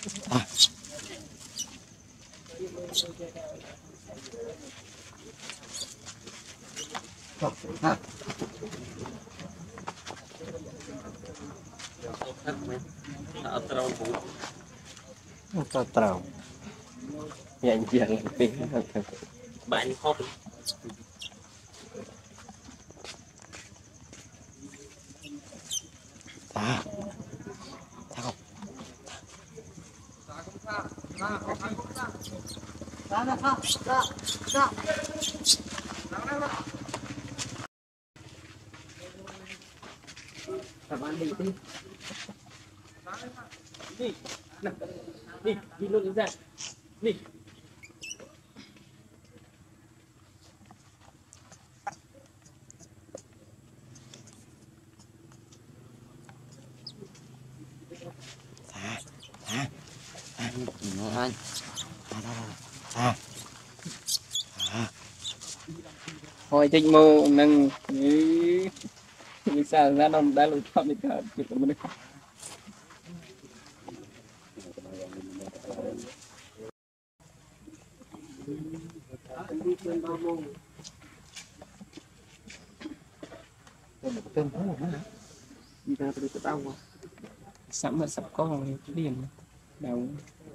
Trâu nhẹ nhàng tiếng bạn hộp à thao các bạn đi đi luôn ra đi anh thôi thích mô nâng như sao ra đâu đã lụt phạm được cả việc của mình đi ra từ cái tao sắp có liền đầu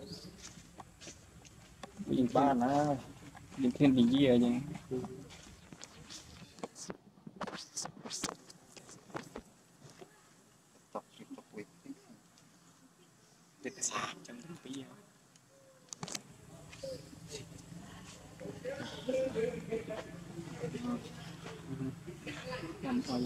nhìn ba nó nhìn thêm gì gì rồi xa trong tí làm thôi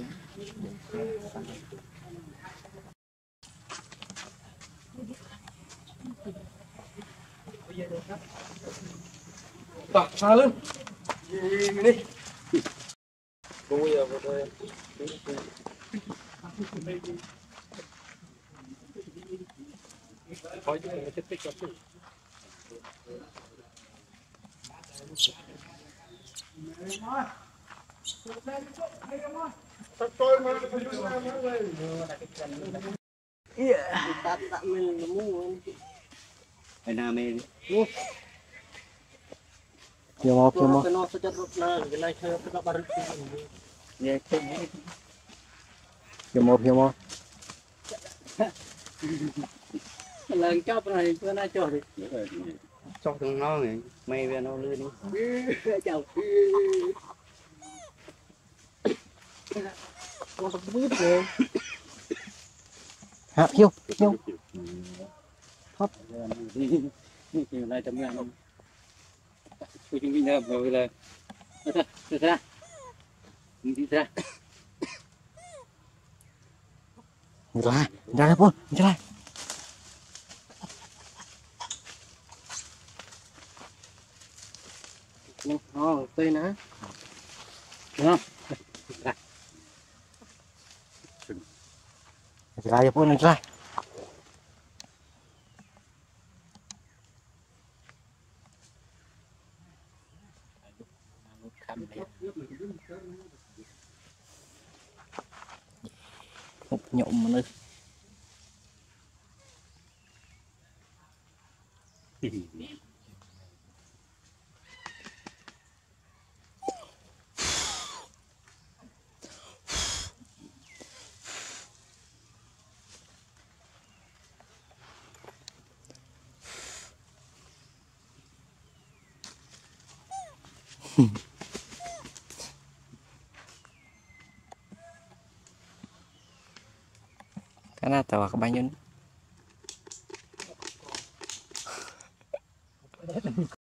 tọt xa luôn đi bây giờ vào đây thôi chứ mình tích cực chứ phải làm mình Kiamo lần chóp này tôi nói cho thì chóp thằng nó này mày về nó lươn đi chào con tập bút rồi hả hiu hấp chiều nay trong ngàn tôi chuẩn bị nữa rồi là được ra đi ra ra pun ra tươi nữa được không ra pun ra một nhộm mà nơi karena tahu kebanyakan